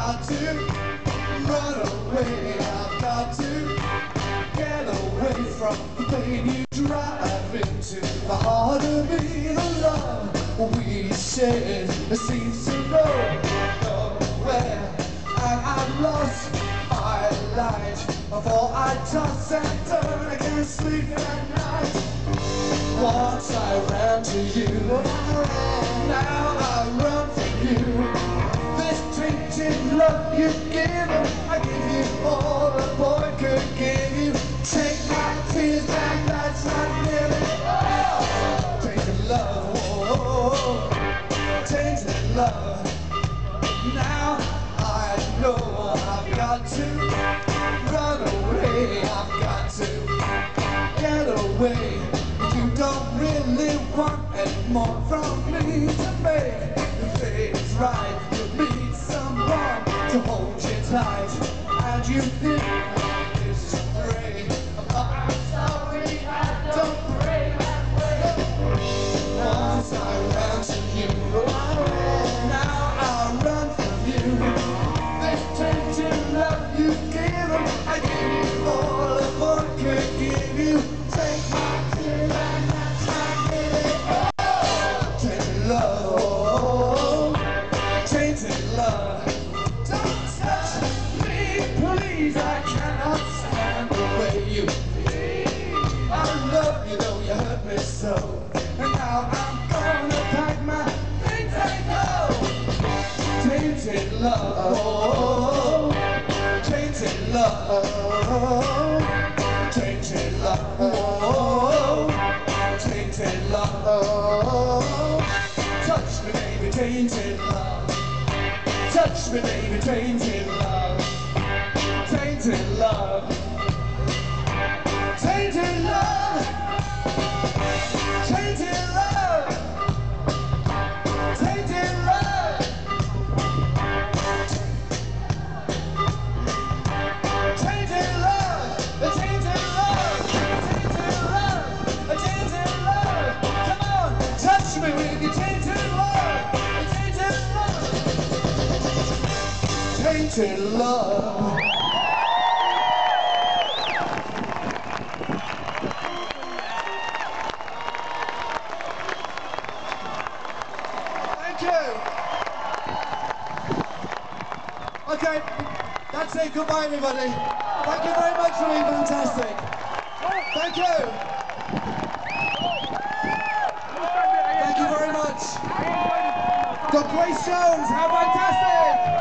got to run away. I've got to get away from the pain you drive into the heart of me. The love we shared seems to go nowhere, and I've lost my light. For I toss and turn, I can't sleep at night. Once I ran to you, now I run from you. This tainted love you've given, I give you all a boy could give you. Take my tears back, that's not nearly all. Tainted love, oh, tainted love. Now I know I've got to run away, I've got to get away. You don't really want any more from me to make things right. You need someone to hold you tight, and you think this is great. I'm sorry I don't pray that way. Once I ran to you, now I run from you. This tainted love you've given, I give you all a boy could give you. Take my tears and that's not really all. Tainted love, tainted love. Don't touch me, please. I cannot stand the way you feel. I love you though you hurt me so, and now I'm gonna pack my things and go. Tainted love, tainted love, tainted love, tainted love. Touch me, baby, tainted love. Touch me, baby, tainted love. Tainted love. Tainted love. Tainted love. Tainted love. Tainted love. Tainted love. Tainted love. Tainted love. Come on, touch me with your tainted love. Tainted love. Tainted love. Thank you. Okay, that's it. Goodbye, everybody. Thank you very much for being fantastic. Thank you. Thank you very much. Got Grace Jones. How fantastic!